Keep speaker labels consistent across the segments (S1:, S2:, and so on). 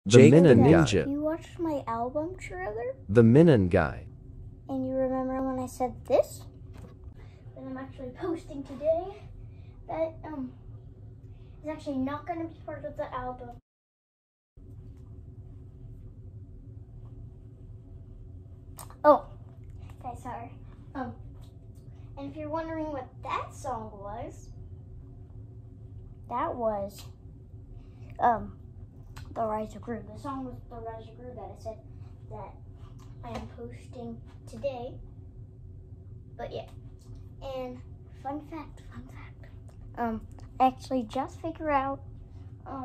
S1: Jake the
S2: Ninja.
S1: You watched my album trailer?
S2: The Minin Guy.
S1: And you remember when I said this? That I'm actually posting today. That is actually not going to be part of the album. Oh, okay, sorry. And if you're wondering what that song was, that was The Rise of Gru. The song was The Rise of Gru that I said that I am posting today. But yeah. And fun fact. I actually just figured out I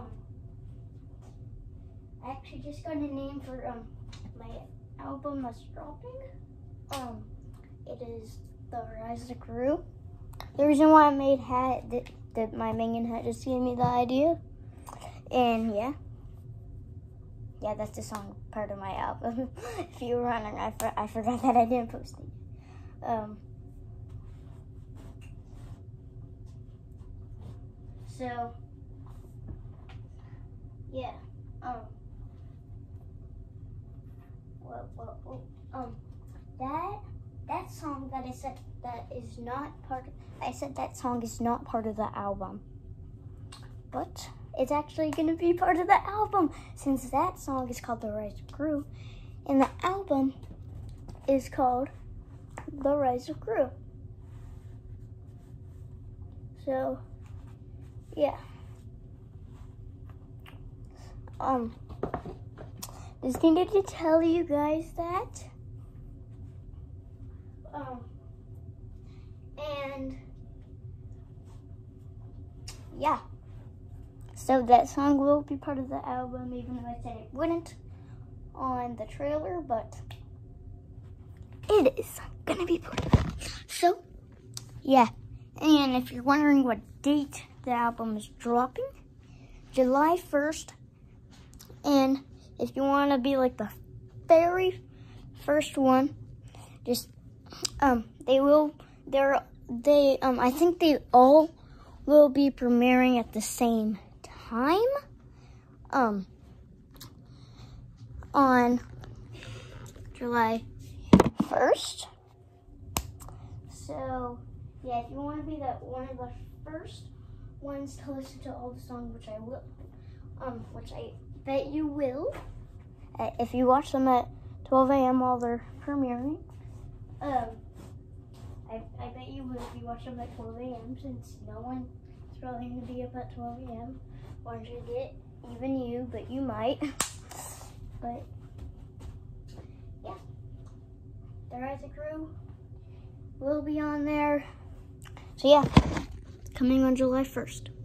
S1: actually just got a name for my album that's dropping. It is The Rise of Gru. The reason why I made hat that my minion hat just gave me the idea. And yeah, that's the song part of my album. If you were wondering, I forgot that I didn't post it. So yeah, that song that I said that is not part of, I said that song is not part of the album, but it's actually going to be part of the album since that song is called The Rise of Gru and the album is called The Rise of Gru. So yeah, just needed to tell you guys that. And yeah, so that song will be part of the album, even though I said it wouldn't on the trailer, but it is gonna be part of it. So yeah, and if you're wondering what date the album is dropping, July 1st. And if you want to be like the very first one, just I think they all will be premiering at the same time on July 1st. So yeah, if you want to be one of the first ones to listen to all the songs, which I will, which I bet you will, if you watch them at 12 a.m. while they're premiering. I bet you will if you watch them at 12 a.m. since no one is probably going to be up at 12 a.m. watching it, even you, but you might. But yeah, The Rise of Gru will be on there. So yeah, coming on July 1st.